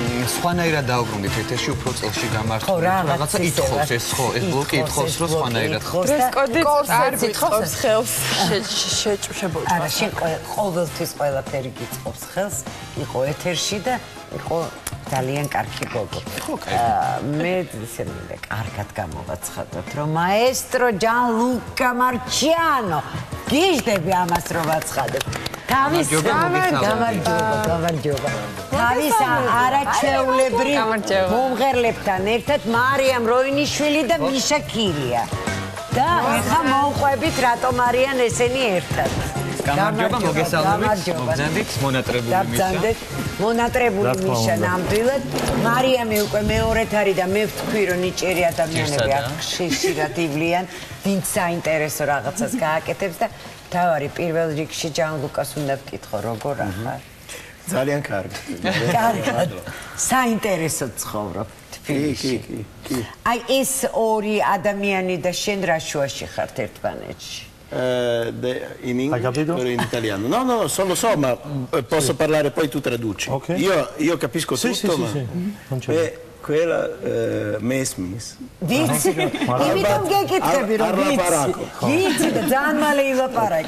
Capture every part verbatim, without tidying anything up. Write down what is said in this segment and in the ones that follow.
სხვანაირად დაუბრუნდით ეთერში უფრო წელში გამართული რაღაცა ითხოვს ეს ხო ეს ბლოკი ითხოვს რომ სხვანაირად დრესკოდი არ გითხოვს ხელს შეჭუშებოდი არა შენ ყოველთვის ყველაფერი გიწყობს ხელს იყო ეთერში და იყო ძალიან კარგი გოგო მე ისე მინდა კარგად გამოვაცხადოთ რომ მაესტრო ჯანლუკა მარჩიანო გიждები ამას რომ ვაცხადებ თავის გამარჯობა გამარჯობა თავის არაჩვეულებრივ მომღერლებთან ერთად მარიამ როინიშვილი და მიშა ქირია და ეხლა მოვყვებით რატომ არიან ესენი ერთად გამარჯობა მოგესალმებით მოგზანდით მონატრებული მიშა მონატრებული მიშა ნამდვილად მარიამი უკვე მეორედ არის და მე ვთქვი რომ ნიჭიერი ადამიანები აქ ხშირად ივლიან ვინც საინტერესო რაღაცას გააკეთებს და თავარი პირველ რიგში ჯანლუკას უნდა ვკითხო როგორ ახარ ძალიან კარგი კარგად საინტერესო ცხოვრობ თბილისში აი ეს ორი ადამიანი და შენ რა შუაში ხართ ერთმანეთში in inglese o in italiano? No, no, solo so, ma posso parlare poi tu traduci. Okay. Io, io capisco sì, tutto, sì, ma... Sì, sì. E quella eh, mesmis. Vici, imitam gekitrebi ro vici. Vici da zan male ilaparak.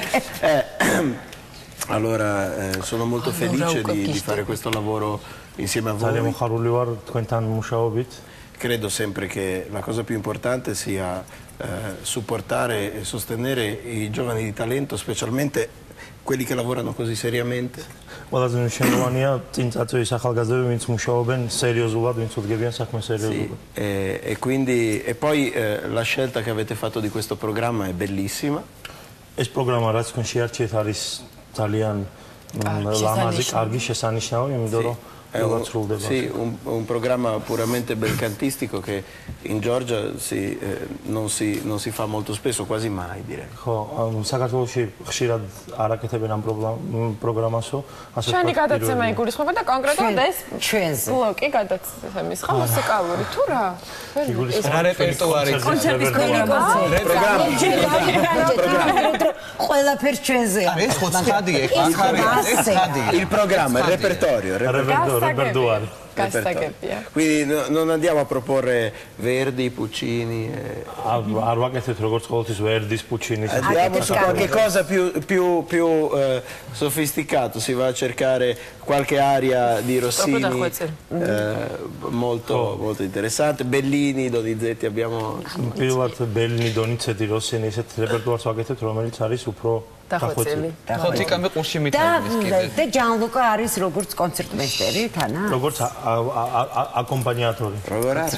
Allora, eh, sono molto felice di, di fare questo lavoro insieme a voi. Credo sempre che la cosa più importante sia eh, supportare e sostenere i giovani di talento, specialmente quelli che lavorano così seriamente. Sì, e, e, quindi, e poi eh, la scelta che avete fatto di questo programma è bellissima. Sì. È un, sì, un, un programma puramente belcantistico che in Georgia si, eh, non, si, non si fa molto spesso, quasi mai direi. Ჩვენი გადაცემა იგულისხმება და კონკრეტულად ეს ბლოკი გადაცემის ხა მუსიკალური თუ რა? რა რეპერტუარი კონცერტის ყველაფერს ჩვენზეა. ეს ხო ცხადია, ეს ცხადია. Il programma, il repertorio, repertorio. Quindi no, non andiamo a proporre Verdi, Puccini. E... Andiamo su qualche cosa più, più, più eh, sofisticato, si va a cercare qualche aria di Rossini eh, molto, molto interessante. Bellini, Donizetti, abbiamo... Bellini, Donizetti, Rossini, დახვეწილი. ხოთიკა მე ყურში მითამის კიდე. და ჯანლუკა არის როგორც კონცერტმეისტერი თანა? როგორც აკომპანიატორი. როგორ არის?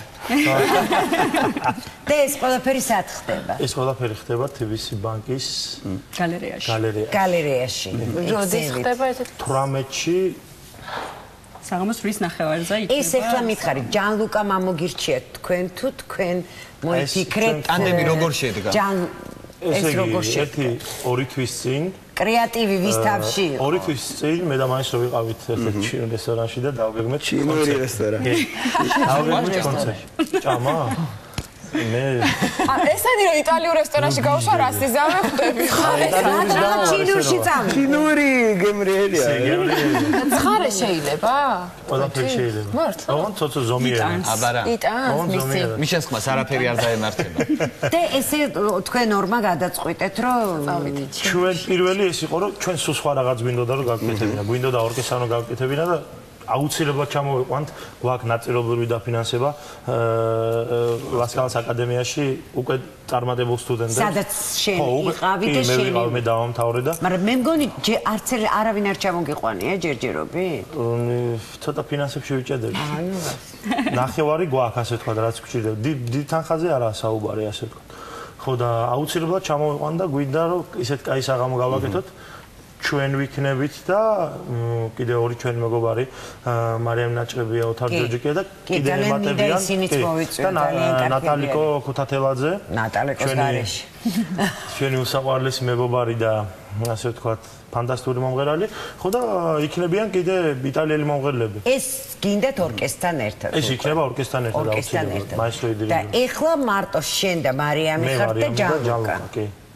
და ეს ყველაფერი სად ხდება? ეს ყველაფერი ხდება T V C ბანკის გალერეაში. გალერეაში. როდის ხდება ეს? თვრამეტში საღამოს რის ნახევარზე იქნება. ეს ეხლა მითხარით, ჯანლუკა მამოგირჩიეთ თქვენ თუ თქვენ მოიფიქრეთ ტანდემი როგორ შედგა? ეს როგორ შედგა? ერთი ორი თვის წინ კრეატივი ვის თავში იყო? ორი თვის წინ მე და მაინც რო ვიყავით ერთ რესტორანში და დავგეგმეთ ჩინური რესტორანი. დავგეგმეთ კონცერტი. ჭამა? მე ესენი რომ იტალიურ რესტორანში გავშვა რას იზამე ხვდები ხარ ეს რა ჩინურში წამი? ჩინური გემრიელია. ცხარე შეიძლება? ყველაფერი შეიძლება. მართლა? ოღონდ ცოტა ზომიერია. აბარა. იტანს მისი. მიშას ხმას არაფერი არ დაემართება. და ესე თქვენ ორმა გადაწყვიტეთ რომ ჩვენ პირველი ეს იყო რომ ჩვენ სულ სხვა რაღაც გვინდოდა რომ გავკეთებინა. გვინდოდა ორკესტრანო გავკეთებინა და აუცილებლად ჩამოვიყვანთ, გვაქვს ნაწილობრივი დაფინანსება ლასკალას აკადემიაში უკვე წარმატებულ სტუდენტებს. სადაც შენ იყავი და შენ. მე ვიყავ, მე დავამთავრე და. მაგრამ მე მგონი არც არავინ არ ჩამოგიყვანია ჯერჯერობით? ცოტა ფინანსებში ვიჭედებით. ნახევარი გვაქვს ასე თქვა, რაც გვჭირდება. დიდ თანხაზე არაა საუბარი ასე თქვა. ხო და აუცილებლად ჩამოვიყვან და გვინდა რომ ისეთ კაი საღამო გავაკეთოთ. ჩვენ ვიქნებით და კიდე ორი ჩვენი მეგობარი მარიამ ნაჭყებია, ოთარ ჯოჯიკია და კიდე ემატებიან და ნატალიკო ქუთათელაძე ნატალიკოს გარეში ჩვენი უსაყვარლესი მეგობარი და ასე ვთქვათ ფანტასტიკური მომღერალი ხო და იქნებიან კიდე იტალიელი მომღერლები ეს გინდათ ორკესტრთან ერთად ეს იქნება ორკესტრთან ერთად აუცილებლად მაესტრო იდრიჯი და ეხლა მარტო შენ და მარიამი ხართ და ჯანლუკა კი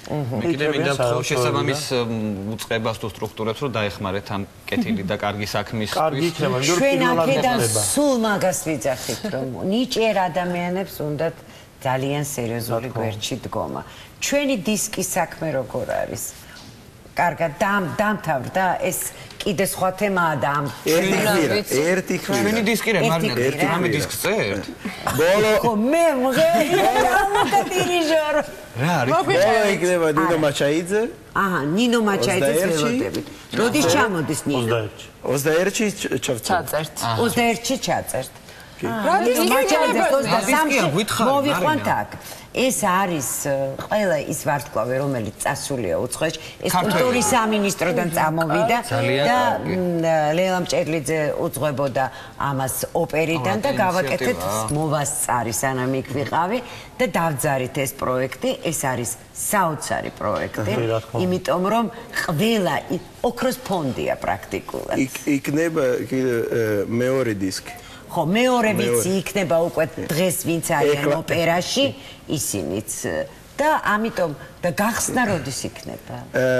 კიდე მინდა ვთქვა შესაბამის უწყებას თუ სტრუქტურებს რომ დაეხმარეთ ამ კეთილი და კარგი საქმის. კარგი იქნება, მაგრამ ჩვენ აქედან სულ მაგას ვიძახით, რომ ნიჭიერ ადამიანებს უნდათ ძალიან სერიოზული გვერდში დგომა. ჩვენი დისკის საქმე როგორ არის? კარგად დამთავრდა ეს კიდე სხვა თემაა და ამ ერთი ხვირა ჩვენი დისკი რა მარინა რამე დისკს წერთ ბოლო ხო მე მღერა დირიჟორი რა არის ბოლო იქნება ნინო მაჩაიძე აჰა ნინო მაჩაიძეს ველოდებით როდის ჩამოდის ნინო ოცდაერთში ჩაწერთ ოცდაერთში ჩაწერთ როდის მაჩაიძე ოცდასამში მოვიყვანთ აქ ეს არის ყველა ის ვარსკვლავი რომელიც წასულია უცხოეთში ეს კულტურის სამინისტროდან წამოვიდა და ლელა მჭერლიძე უძღვებოდა ამას ოპერიდან და გავაკეთეთ მოვასწარი სანამ იქ ვიყავი და დავძარით ეს პროექტი ეს არის საოცარი პროექტი იმიტომ რომ ყველა ოქროს ფონდია პრაქტიკულად იქნება მეორე დისკი ხო მეორე ვიცი იქნება უკვე დღეს ვინც არიან ოპერაში ისინიც და ამიტომ და გახსნა როდის იქნება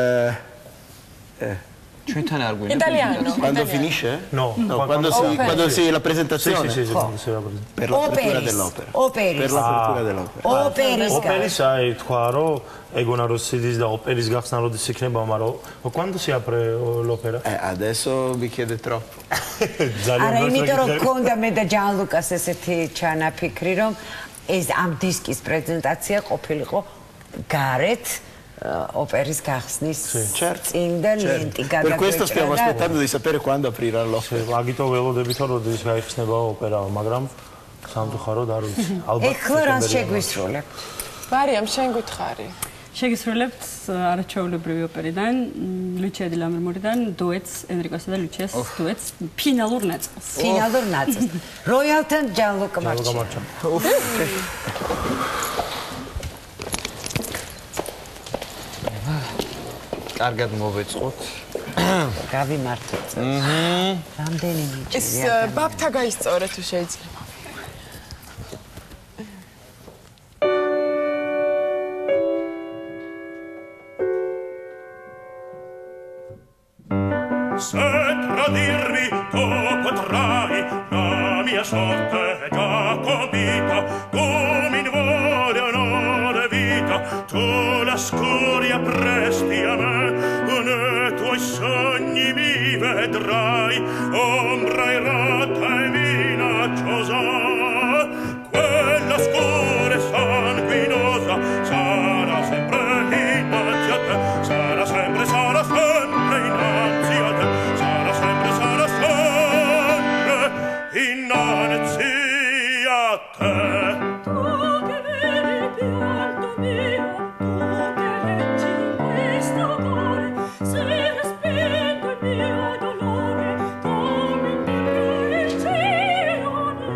ჩვენთან არ გვინდა იტალიანო quando finisce no quando si quando si la presentazione sì sì sì per l'apertura dell'opera per l'apertura dell'opera operis operis ai თქვა რომ ეგონა როსიდის და ოპერის გახსნა როდის იქნება მაგრამ quando si apre l'opera eh adesso mi chiede troppo არა იმიტომ რომ გქონდა მე და ჯანლუკას ესეთი ჩანაფიქრი რომ ეს ამ დისკის პრეზენტაცია ყოფილიყო გარეთ operis gahsnis წინ და ლენტი გადაგვეჭრა. Per questo stiamo aspettando di sapere quando aprirà l'opera. აგიტო ველოდებით რომ როდის გაიხსნება ოპერა, მაგრამ სამწუხაროდ არ ვიცი. ალბათ ეხლა რა შეგვისრულებ? მარიამ, შენ გითხარი. შეგისრულებთ არაჩვეულებრივი ოპერიდან, ლუჩია დი ლამერმორიდან დუეტს ენრიკოსა და ლუჩიას დუეტს ფინალურ ნაწილს. ფინალურ ნაწილს. როიალთან ჯანლუკა მარჩა. კარგად მოვეწყოთ. გავიმართოთ. აჰა. რამდენი ნიჭია. ეს ბაბთა გაისწორე თუ შეიძლება. Se tradirmi tu potrai, la mia sorte è già compita, come in voglia onore vita, tu la scoria presti a me, nei tuoi sogni mi vedrai, ombra errata e minacciosa, quella scura e sanguinosa sarà sempre innanzi a te, sarà sempre, sarà sempre innanzi a te, sarà sempre, sarà sempre innanzi a te. Tu che vedi il pianto mio, tu che leggi in questo cuore, se spento il mio dolore, come in proiezione,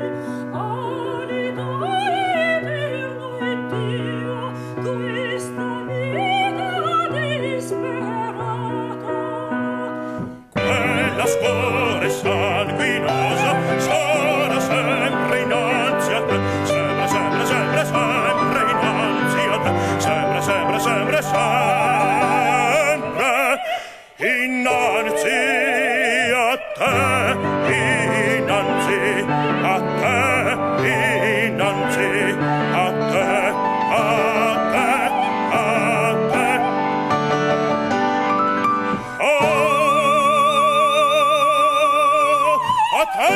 arido eterno e Dio, questa vita disperata. Quella scuola sanguinosa sarà sempre innanzi a te, sempre, sempre, sempre, sempre innanzi a te, sempre, sempre, sempre, sempre innanzi a te, innanzi a te, innanzi a te, a te, a te. A te!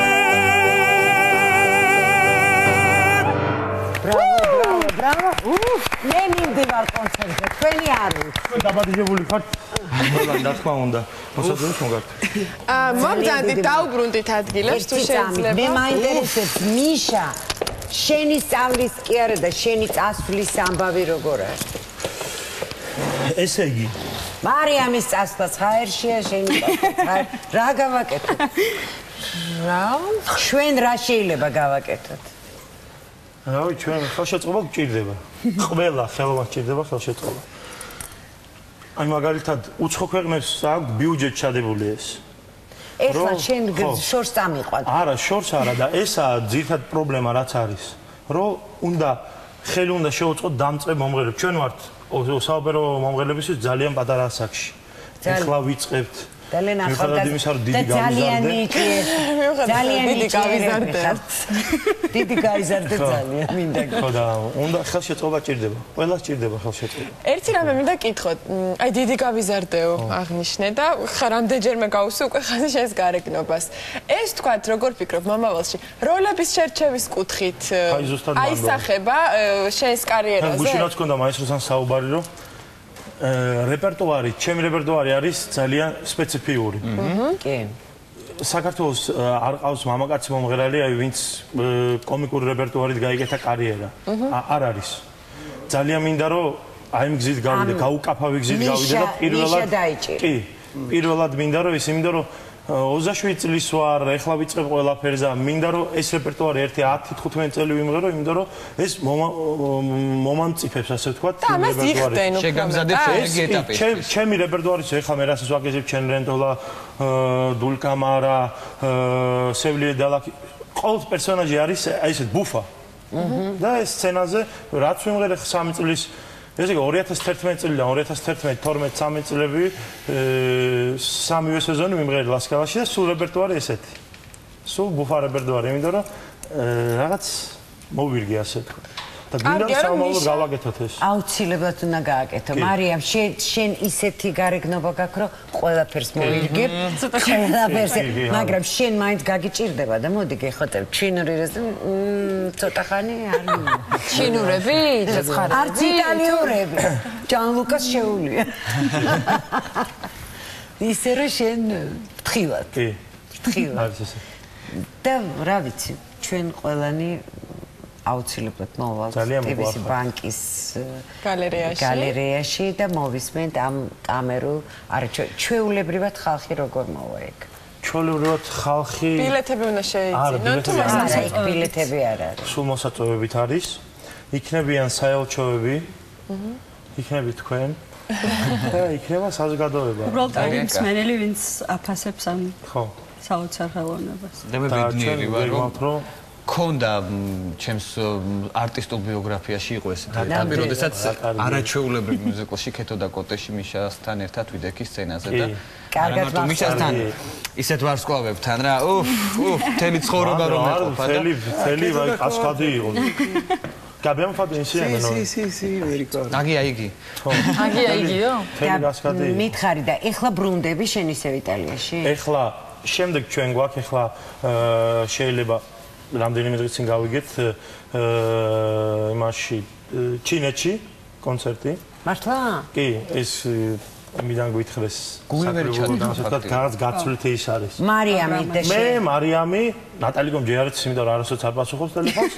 Bravo, bravo, bravo. Uff, მე მიმდევარ კონცერტზე. თქვენი არ ვით. თქვენ დაბადებული ხართ? მოგან და თქვა უნდა. მოსაძებელს მოგართ. აა მომდანით დაუბრუნდით ადგილებს თუ შეიძლება. მე მაინტერესებს მიშა შენი სწავლის კი არა და შენი წასვლის ამბავი როგორ არის? ესე იგი მარიამის წასვლაც ხაერშია შენი წასვლაც რა გავაკეთოთ? რა? ჩვენ რა შეიძლება გავაკეთოთ? რავი, ჩვენ ხელშეწყობა გვჭირდება. ყველა ხელოვანს სჭირდება ხელშეწყობა. აი მაგალითად, უცხო ქვეყნებს აქვს ბიუჯეტი ჩადებული ეს. ეხლა შენ შორს წამიყვან. არა, შორს არა და ესაა ძირითადი პრობლემა რაც არის. რომ უნდა ხელი უნდა შეუწყოთ დამწყებ მომღერლებს. ჩვენ ვართ საუბრო მომღერლებისთვის ძალიან პატარა ასაკში. ეხლა ვიწყებთ ძალიან ახალგაზრდა და ძალიან ნიჭიერ ძალიან დიდი გავიზარდე დიდი გავიზარდე ძალიან მინდა ხო და უნდა ხელშეწყობა ჭირდება ყველას ჭირდება ხელშეწყობა ერთი რამე მინდა კითხოთ აი დიდი გავიზარდეო აღნიშნე და ხა რამდენჯერმე გავუსვი უკვე ხაზი შენს გარეგნობას ეს თქვათ როგორ ფიქრობ მომავალში როლების შერჩევის კუთხით აისახება შენს კარიერაზე გუშინ რაც ქონდა მაესტროსთან საუბარი რომ რეპერტუარი, ჩემი რეპერტუარი არის ძალიან სპეციფიური. კი. საქართველოს არ ყავს მამაკაცი მომღერალი, აი ვინც კომიკური რეპერტუარით გაიგეთა კარიერა. არ არის. ძალიან მინდა რომ აი იმ გზით გავიდე, გაუკაფავი გზით გავიდე და პირველად კი, პირველად მინდა რომ ის მინდა რომ ოცდაშვიდი წლის ვარ, ეხლა ვიწყებ ყველაფერს და მინდა რომ ეს რეპერტუარი ერთი ათი თხუთმეტი წელი ვიმღერო, იმიტომ რომ ეს მომამწიფებს ასე ვთქვათ რეპერტუარი. შეგამზადებ შემდეგი ეტაპი. ჩემი რეპერტუარის ეხლა მე რასაც ვაკეთებ ჩემ რენტოლა, დულკამარა, სევლიე დალაკი, ყოველ პერსონაჟი არის აი ესეთ ბუფა. და ეს სცენაზე რაც ვიმღერე სამი წლის ეს იგი ორი ათას თერთმეტი წლიდან ორი ათას თერთმეტი თორმეტი ცხრამეტი წლები სამივე სეზონი ვიმღერე ლასკავაში და სულ რეპერტუარი ესეთი. სულ ბუფა რეპერტუარი, იმიტომ რომ რაღაც მოვირგე ასე თქვა. და გინდა სამომავლოდ გავაკეთოთ ეს. აუცილებლად უნდა გააკეთო. მარიამ, შენ შენ ისეთი გარეგნობა გაქვს, რომ ყველაფერს მოვირგებ. ყველაფერს, მაგრამ შენ მაინც გაგიჭირდება და მოდი გეხოთებ ჩინურებს ცოტა ხანი არ ჩინურები? არც იტალიურები. ჯანლუკას შეუულია. ისე რომ შენ ფრთხილად. კი. ფრთხილად. არის ესე. და რა ვიცი, ჩვენ ყველანი აუცილებლად მოვალთ ტივისი ბანკის გალერეაში გალერეაში და მოვისმენთ ამ კამერულ ჩვეულებრივად ხალხი როგორ მოვა ეგ. ჩვეულებრივად ხალხი ბილეთები უნდა შეიძინოთ თუ მასა ბილეთები არ არის. სულ მოსაწვევებით არის. იქნებიან საელჩოები. იქნები თქვენ. და იქნება საზოგადოება. უბრალოდ არის მსმენელი ვინც აფასებს ამ ხო საოცარ ხელოვნებას. და მე ბედნიერი ვარ რომ ქონდა ჩემს არტისტულ ბიოგრაფიაში იყო ეს ეტაპი, როდესაც არაჩვეულებრივ მუსიკალში ქეთო და კოტეში მიშასთან ერთად ვიდექი სცენაზე და კარგად მიშასთან ისეთ ვარსკვლავებთან რა, უფ, უფ, მთელი ცხოვრება რომ მეყოფა და მთელი მთელი კასკადი იყო. გაბიამ ფადენსიანი ნო. სი სი სი ვერიკორ. აგია იგი. აგია იგიო? მთელი კასკადი. მითხარი და ეხლა ბრუნდები შენ ისევ იტალიაში? ეხლა შემდეგ ჩვენ გვაქვს ეხლა შეიძლება რამდენიმე დღის წინ გავიგეთ იმაში ჩინეთში კონცერტი. მართლა? კი, ეს მიდან გვითხრეს. განსაკუთრებით რაღაც გაცვლითი ის არის. მარიამი და შენ. მე მარიამი, ნატალიკომ ჯერ არის, იმიტომ რომ არასოდეს არ პასუხობს ტელეფონს.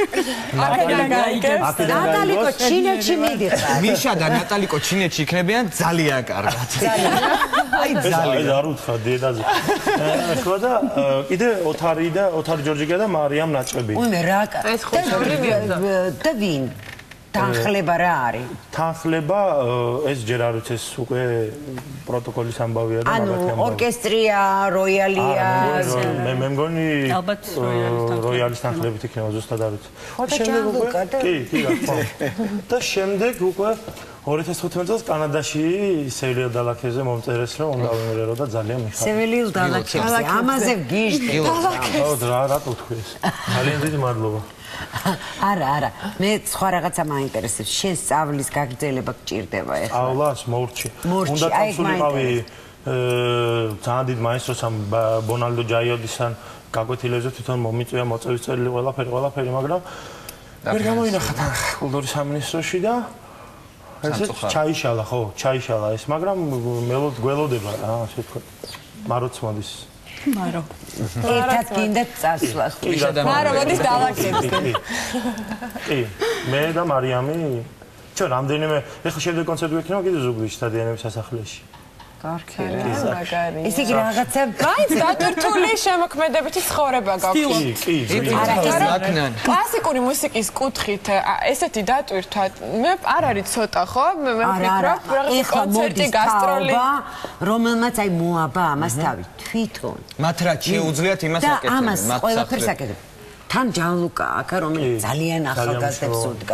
ნატალიკო ჩინეთში მიდიხარ. მიშა და ნატალიკო ჩინეთში იქნებიან ძალიან კარგად. აი ძალიან. არ უთხრა დედაზე. ხო და კიდე ოთარი და ოთარი ჯორჯიკა და მარიამ ნაჭები. უიმე რა და ვინ? თანხლება რა არის? თანხლება ეს ჯერ არ ვიცი ეს უკვე პროტოკოლის ამბავია და მაგათი ამბავი. ანუ ორკესტრია, როიალია. მე მე მგონი ალბათ როიალის თანხლებით იქნება ზუსტად არ ვიცი. შემდეგ უკვე კი, კი, რა თქმა უნდა. და შემდეგ უკვე ორი ათას თხუთმეტი წელს კანადაში სევილიო დალაქეზე მომწერეს რომ უნდა ვიმღერო და ძალიან მიხარია. სევილიო დალაქეზე ამაზე გიჟდი. ხო, რა რატო თქვი ეს? ძალიან დიდი მადლობა. არა, არა. მე სხვა რაღაცა მაინტერესებს. შენ სწავლის გაგრძელება გჭირდება ეხლა. სწავლას მორჩი. უნდა წავსულიყავი ძალიან დიდ მაესტროსთან ბონალდო ჯაიოდისთან გაკვეთილებზე თვითონ მომიწვია მოწევის წერილი ყველაფერი, ყველაფერი, მაგრამ ვერ გამოინახა თან კულტურის სამინისტროში და ესე ჩაიშალა, ხო, ჩაიშალა ეს, მაგრამ მელოდ გველოდება რა, ასე ვთქვათ. მაროც მოდის. მარო. ერთად გინდა წასვლა. მარო მოდის დავაკეთოთ. კი. მე და მარიამი ჩვენ რამდენიმე ეხლა შემდეგ კონცერტი ვექნება კიდე ზუგდიდში სტადიონების სასახლეში. კარგი. მაგარი. ისე კი რაღაცა მაინც დატვირთული შემოქმედებითი ცხოვრება გაქვს. კი, კი. არა, კლასიკური მუსიკის კუთხით ესეთი დატვირთვა მე არ არის ცოტა, ხო? მე ვფიქრობ, რაღაც კონცერტი, გასტროლი, რომელმაც აი მოაბა ამას თავი თვითონ. მათ რა შეუძლიათ იმას აკეთებენ, ამას ყველაფერს აკეთებ. თან ჯანლუკა აქ რომელიც ძალიან ახალგაზრდებს უდგას.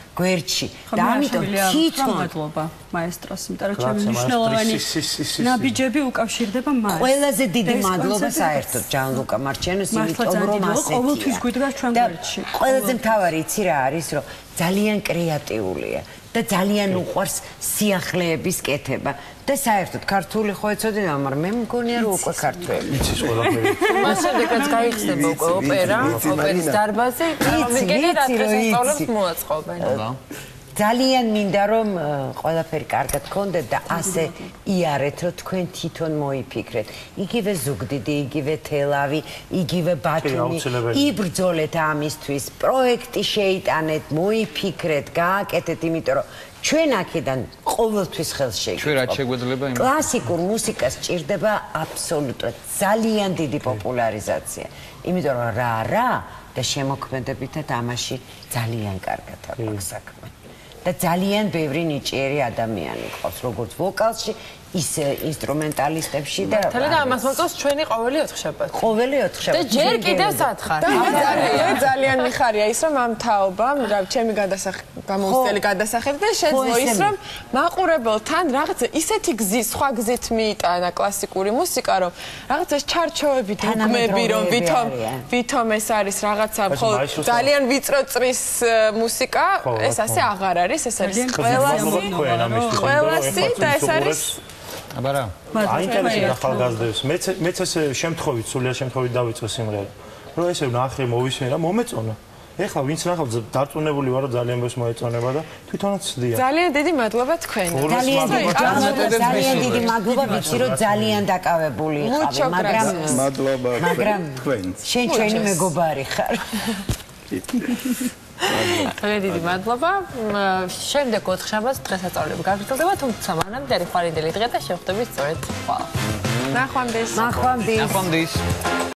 გვერდში და ამიტომ თვითონ მადლობა მაესტროს, იმიტომ რომ ჩემი მნიშვნელოვანი ნაბიჯები უკავშირდება მას. ყველაზე დიდი მადლობა საერთოდ ჯანლუკა მარჩენოს, იმიტომ რომ ასეთია. ყოველთვის გვიდგას ჩვენ გვერდში. ყველაზე მთავარი იცი რა არის, რომ ძალიან კრეატიულია და ძალიან უყვარს სიახლეების კეთება და საერთოდ ქართული ხო ეცოდი, მაგრამ მე მგონია რომ უკვე ქართველი. იცის ყველაფერი. მას შემდეგაც გაიხსნება უკვე ოპერა, ოპერის დარბაზი, გამიგენა რა დღესასწაულებს მოაწყობენ. ძალიან მინდა რომ ყველაფერი კარგად გქონდეთ და ასე იარეთ რომ თქვენ თვითონ მოიფიქრეთ. იგივე ზუგდიდი, იგივე თელავი, იგივე ბათუმი. იბრძოლეთ ამისთვის, პროექტი შეიტანეთ, მოიფიქრეთ, გააკეთეთ, იმიტომ რომ ჩვენ აქედან ყოველთვის ხელს შეგიძლია. ჩვენ რაც შეგვეძლება იმ კლასიკურ მუსიკას ჭირდება აბსოლუტურად ძალიან დიდი პოპულარიზაცია. იმიტომ რომ რა რა და შემოქმედებითად ამაში ძალიან კარგად აქვს საქმე. და ძალიან ბევრი ნიჭიერი ადამიანი ყავს, როგორც ვოკალში, ისე ინსტრუმენტალისტებში და თალე და ამას მოწონს ჩვენი ყოველი ოთხშაბათი. ყოველი ოთხშაბათი. და ჯერ კიდევ სათხარ. და ძალიან მიხარია ის რომ ამ თაობამ, რა ჩემი გადასახ გამოუსწელი გადასახები და შეძლო ის რომ მაყურებელთან რაღაცა ისეთი გზის, სხვა გზით მიიტანა კლასიკური მუსიკა, რომ რაღაცა ჩარჩოები, დოგმები რომ ვითომ ვითომ ეს არის რაღაცა მხოლოდ ძალიან ვიწრო წრის მუსიკა, ეს ასე აღარ არის, ეს არის ყველასი, ყველასი და ეს არის აბარა აინტერესებს ახალგაზრდებს. მეც მეც ესე შემთხვევით, სულიერ შემთხვევით დავიწყე სიმღერა. რომ ესე ნახე, მოვისმე და მომეწონა. ეხლა ვინც ნახავ დარწმუნებული ვარ რომ ძალიან ბევრს მოეწონება და თვითონაც ცდია. ძალიან დიდი მადლობა თქვენ. ძალიან დიდი მადლობა, ვიცი რომ ძალიან დაკავებული იყავი, მაგრამ მადლობა მაგრამ თქვენს. შენ ჩვენი მეგობარი ხარ. ძალიან დიდი მადლობა. შემდეგ ოთხშაბათს დღესასწაულები გაგრძელდება, თუმცა მანამდე არის ხვალინდელი დღე და შევხვდებით სწორედ ხვალ. ნახვამდის. ნახვამდის. ნახვამდის.